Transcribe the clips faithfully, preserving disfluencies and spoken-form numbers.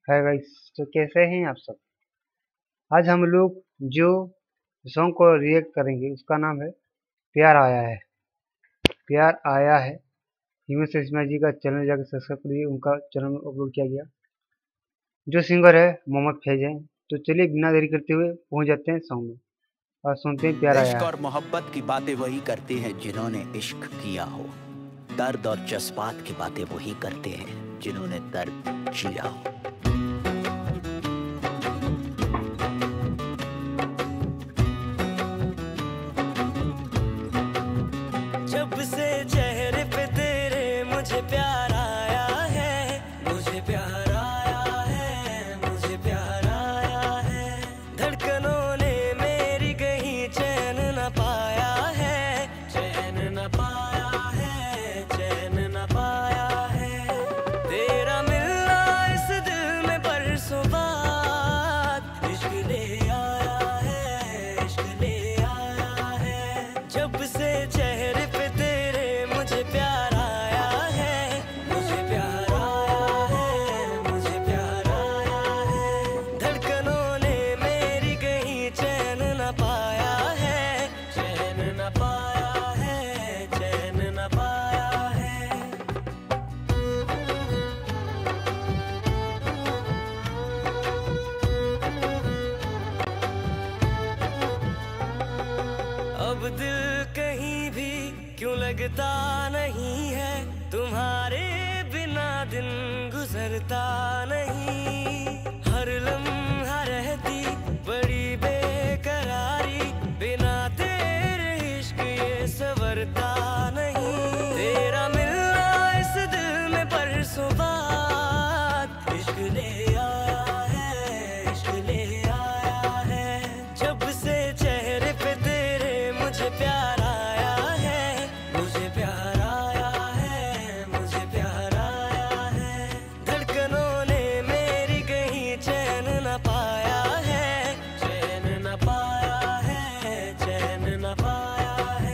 है गाइस, तो कैसे हैं आप सब। आज हम लोग जो सॉन्ग को रिएक्ट करेंगे उसका नाम है प्यार आया है। प्यार आया है हिमेश रेशमिया जी का चैनल जाकर सब्सक्राइब करिए, उनका चैनल में अपलोड किया गया। जो सिंगर है मोहम्मद फैज है। तो चलिए बिना देरी करते हुए पहुंच जाते हैं सॉन्ग में और सुनते हैं प्यार आया इश्क है। और मोहब्बत की बातें वही करते हैं जिन्होंने इश्क किया हो। दर्द और जज्बात की बातें वही करते हैं जिन्होंने दर्द जिया हो। जब से चेहरे पे तेरे मुझे प्यार आया है, मुझे प्यार आया है, मुझे प्यार आया है। धड़कनों ने मेरी कहीं चैन न पाया है, चैन न पाया है, चैन न पाया है। तेरा मिलना इस दिल में बरसों बाद इश्क ले आया है, इश्क ले आया है। जब से चेहरे पे तेरे मुझे प्यार आया है, मुझे प्यार आया है, मुझे प्यार आया है। धड़कनों ने मेरी कहीं चैन न पाया है, चैन न पाया है, चैन न पाया है। अब दिल कहीं भी क्यों लगता नहीं है, तुम्हारे बिना दिन गुजरता नहीं। हर लम्हा रहती बड़ी बेकरारी, बिना तेरे इश्क ये संवरता नहीं। तेरा मिलना इस दिल में बरसों बाद इश्क ले आया है, इश्क ले आया है। जब से चेहरे पे तेरे मुझे प्यार आया है, मुझे प्यार आया है, मुझे प्यार आया है। धड़कनों ने मेरी कहीं चैन न पाया है, चैन न पाया है, चैन न पाया है।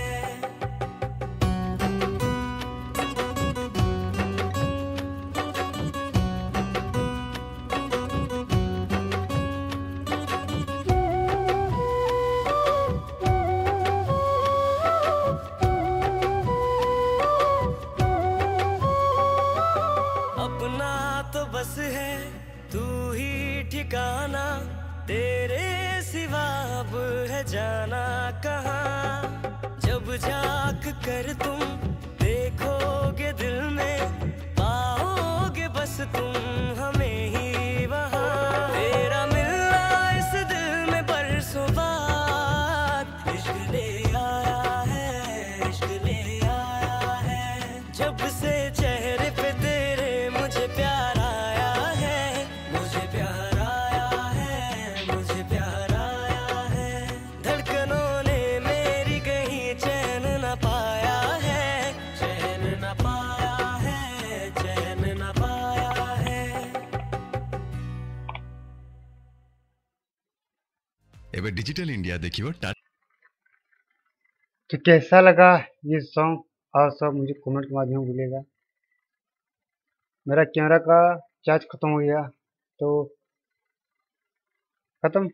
अपना तो बस है तू ही ठिकाना, तेरे सिवा अब है जाना कहाँ। जब झांक कर तुम देखोगे दिल में, पाओगे बस तुम हमें ही वहाँ। तेरा मिलना इस दिल में बरसों बाद इश्क ले आया है, इश्क ले आया है। जब से चेहरे पे तेरे मुझे प्यार आया है, मुझे प्यार आया है, मुझे प्यार आया है। धड़कनों ने मेरी कहीं चैन न पाया है, चैन न पाया है, चैन न पाया है। एबे डिजिटल इंडिया देखियो टा तो कैसा लगा ये सॉन्ग और सब मुझे कमेंट के माध्यम में बोलिएगा। मेरा कैमरा का चार्ज खत्म हो गया तो खत्म।